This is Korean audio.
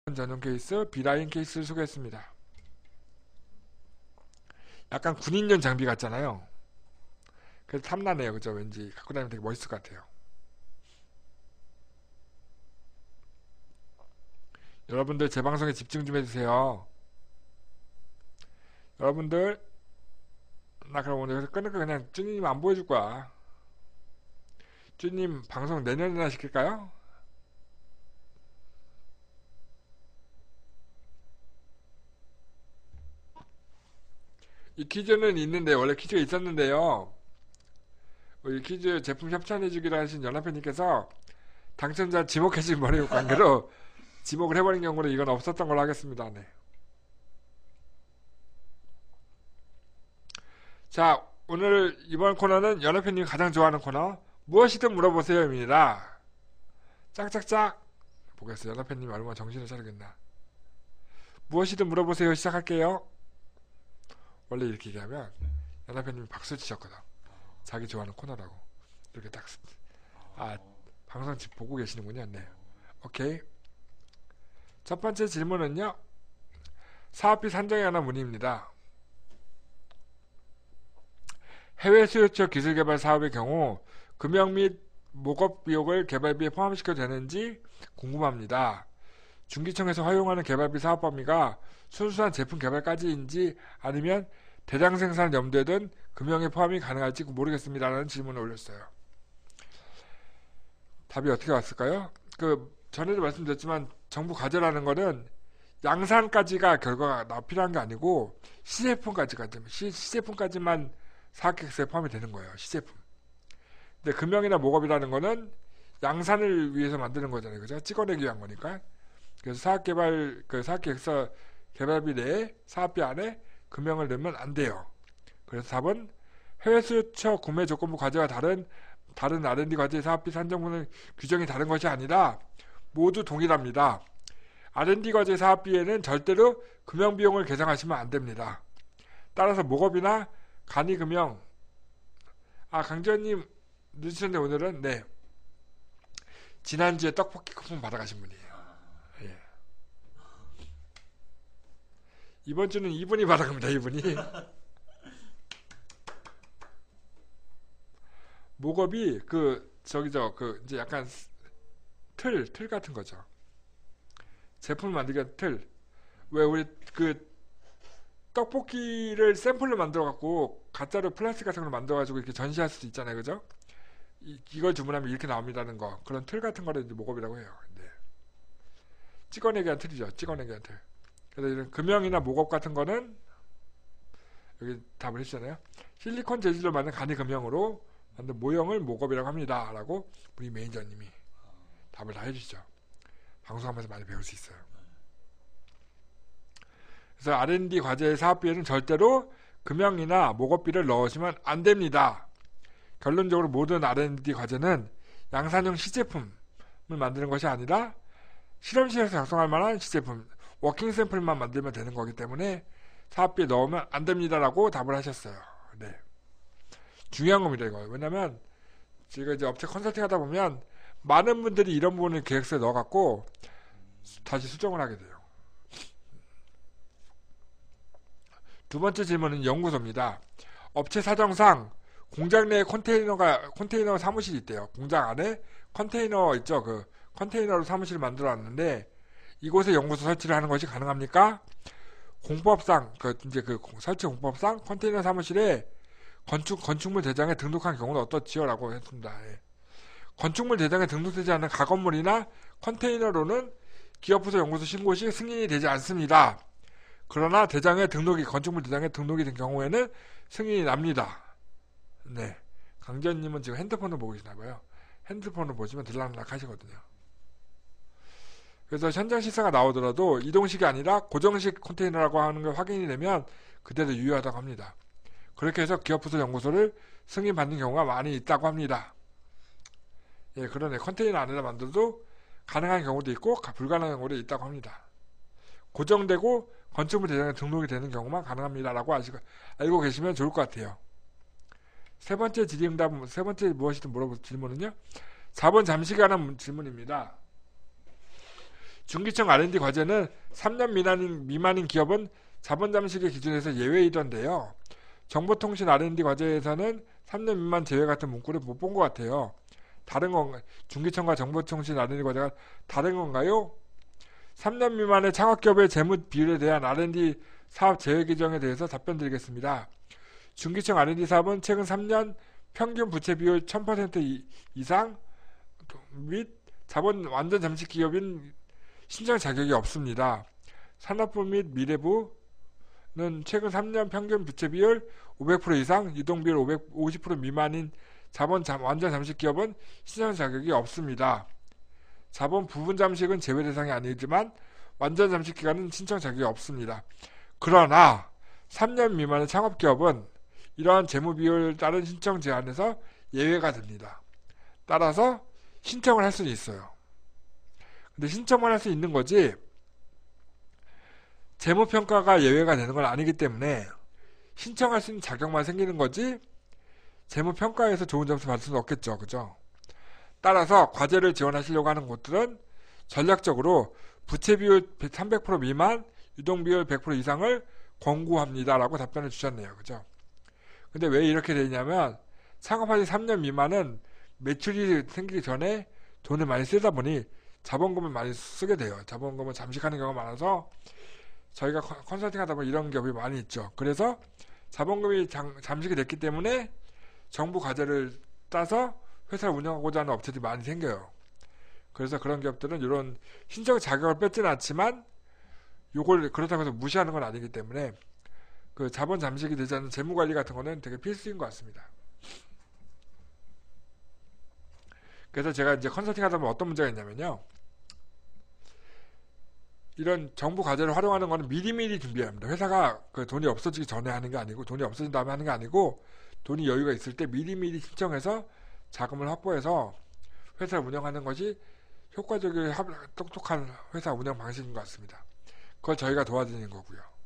전용 케이스, B라인 케이스를 소개했습니다. 약간 군인용 장비 같잖아요. 그래서 탐나네요. 그죠? 왠지 갖고 다니면 되게 멋있을 것 같아요. 여러분들 제 방송에 집중 좀 해주세요. 여러분들, 나 그럼 오늘 끊을까? 그냥 쭈님 안 보여줄 거야. 쭈님 방송 내년에나 시킬까요? 이 퀴즈는 있는데, 원래 퀴즈가 있었는데요. 이 퀴즈 제품 협찬해주기로 하신 연합회님께서 당첨자 지목해주신 버리고 관계로 지목을 해버린 경우는 이건 없었던 걸로 하겠습니다. 네. 자, 오늘 이번 코너는 연합회님이 가장 좋아하는 코너 무엇이든 물어보세요입니다. 짝짝짝 보겠어요. 연합회님이 얼마나 정신을 차리겠나. 무엇이든 물어보세요 시작할게요. 원래 이렇게 얘기하면 연합회님이 박수 치셨거든. 자기 좋아하는 코너라고. 이렇게 딱. 아, 방송 집 보고 계시는군요. 네. 오케이. 첫 번째 질문은요. 사업비 산정에 관한 문의입니다. 해외 수요처 기술개발 사업의 경우 금형 및 목업 비용을 개발비에 포함시켜도 되는지 궁금합니다. 중기청에서 허용하는 개발비 사업 범위가 순수한 제품 개발까지인지 아니면 대량 생산을 염두에 둔 금형에 포함이 가능할지 모르겠습니다라는 질문을 올렸어요. 답이 어떻게 왔을까요? 전에도 말씀드렸지만 정부 과제라는 거는 양산까지가 결과가 필요한 게 아니고 시제품까지만 사학객수에 포함이 되는 거예요. 시제품. 근데 금형이나 목업이라는 거는 양산을 위해서 만드는 거잖아요. 그죠? 찍어내기 위한 거니까. 그래서 사학계획서 개발비 내에 사업비 안에 금형을 넣으면 안 돼요. 그래서 답은 해외 수요처 구매 조건부 과제와 다른 R&D 과제의 사업비 산정분은 규정이 다른 것이 아니라 모두 동일합니다. R&D 과제 사업비에는 절대로 금형 비용을 계상하시면 안 됩니다. 따라서 목업이나 간이 금형. 강지현님 늦으셨는데 오늘은 네. 지난주에 떡볶이 쿠폰 받아가신 분이에요. 예. 이번 주는 이분이 받아갑니다. 이분이. 목업이 이제 약간 틀 같은 거죠. 제품을 만들기 위한 틀. 왜 우리 떡볶이를 샘플로 만들어갖고 가짜로 플라스틱 같은 걸 만들어가지고 이렇게 전시할 수도 있잖아요. 그죠? 이걸 주문하면 이렇게 나옵니다는 거. 그런 틀 같은 거를 이제 목업이라고 해요. 네. 찍어내기 위한 틀이죠. 찍어내기 위한 틀. 그래서 이런 금형이나 목업 같은 거는 여기 답을 해주잖아요. 실리콘 재질로 만든 간이 금형으로 만든 모형을 목업이라고 합니다. 라고 우리 매니저님이 답을 다 해주시죠. 방송하면서 많이 배울 수 있어요. 그래서 R&D 과제의 사업비에는 절대로 금형이나 목업비를 넣으시면 안 됩니다. 결론적으로 모든 R&D 과제는 양산형 시제품을 만드는 것이 아니라 실험실에서 작성할 만한 시제품, 워킹 샘플만 만들면 되는 거기 때문에 사업비에 넣으면 안 됩니다라고 답을 하셨어요. 네. 중요한 겁니다, 이거. 왜냐면 제가 이제 업체 컨설팅 하다 보면 많은 분들이 이런 부분을 계획서에 넣어갖고 다시 수정을 하게 돼요. 두 번째 질문은 연구소입니다. 업체 사정상 공장 내에 컨테이너 사무실이 있대요. 공장 안에 컨테이너 있죠. 컨테이너로 사무실을 만들어 놨는데 이곳에 연구소 설치를 하는 것이 가능합니까? 공법상 설치 공법상 컨테이너 사무실에 건축물 대장에 등록한 경우는 어떻지요? 라고 했습니다. 예. 건축물 대장에 등록되지 않은 가건물이나 컨테이너로는 기업부서 연구소 신고 시 승인이 되지 않습니다. 그러나 건축물 대장에 등록이 된 경우에는 승인이 납니다. 네. 강지현님은 지금 핸드폰을 보고 계시나봐요. 핸드폰을 보시면 들락날락 하시거든요. 그래서 현장 시사가 나오더라도 이동식이 아니라 고정식 컨테이너라고 하는 걸 확인이 되면 그대로 유효하다고 합니다. 그렇게 해서 기업부서 연구소를 승인받는 경우가 많이 있다고 합니다. 예, 그러네. 컨테이너 안에다 만들어도 가능한 경우도 있고 불가능한 경우도 있다고 합니다. 고정되고 건축물 대장에 등록이 되는 경우만 가능합니다라고 알고 계시면 좋을 것 같아요. 세 번째 무엇이든 물어볼 질문은요. 4번 잠식에 관한 질문입니다. 중기청 R&D 과제는 3년 미만인 기업은 자본 잠식의 기준에서 예외이던데요. 정보통신 R&D 과제에서는 3년 미만 제외 같은 문구를 못 본 것 같아요. 다른 건가? 중기청과 정보통신 R&D 과제가 다른 건가요? 3년 미만의 창업기업의 재무 비율에 대한 R&D 사업 제외 규정에 대해서 답변 드리겠습니다. 중기청 R&D 사업은 최근 3년 평균 부채 비율 1000% 이상 및 자본 완전 잠식 기업인 신청 자격이 없습니다. 산업부 및 미래부는 최근 3년 평균 부채 비율 500% 이상, 유동비율 50% 미만인 자본 완전 잠식 기업은 신청 자격이 없습니다. 자본 부분 잠식은 제외 대상이 아니지만 완전 잠식 기간은 신청 자격이 없습니다. 그러나 3년 미만의 창업기업은 이러한 재무 비율 따른 신청 제한에서 예외가 됩니다. 따라서 신청을 할 수는 있어요. 근데 신청만 할 수 있는 거지 재무평가가 예외가 되는 건 아니기 때문에 신청할 수 있는 자격만 생기는 거지 재무평가에서 좋은 점수 받을 수는 없겠죠. 그죠? 따라서 과제를 지원하시려고 하는 곳들은 전략적으로 부채 비율 300% 미만, 유동비율 100% 이상을 권고합니다. 라고 답변을 주셨네요. 그죠? 근데 왜 이렇게 되냐면 창업하기 3년 미만은 매출이 생기기 전에 돈을 많이 쓰다 보니 자본금을 많이 쓰게 돼요. 자본금을 잠식하는 경우가 많아서 저희가 컨설팅 하다 보면 이런 기업이 많이 있죠. 그래서 자본금이 잠식이 됐기 때문에 정부 과제를 따서 회사를 운영하고자 하는 업체들이 많이 생겨요. 그래서 그런 기업들은 이런 신청 자격을 뺏지는 않지만 요걸 그렇다고 해서 무시하는 건 아니기 때문에 그 자본 잠식이 되지 않는 재무관리 같은 거는 되게 필수인 것 같습니다. 그래서 제가 이제 컨설팅 하다 보면 어떤 문제가 있냐면요. 이런 정부 과제를 활용하는 거는 미리미리 준비해야 합니다. 회사가 그 돈이 없어지기 전에 하는 게 아니고 돈이 없어진 다음에 하는 게 아니고 돈이 여유가 있을 때 미리미리 신청해서 자금을 확보해서 회사를 운영하는 것이 효과적이고 똑똑한 회사 운영 방식인 것 같습니다. 그걸 저희가 도와드리는 거고요.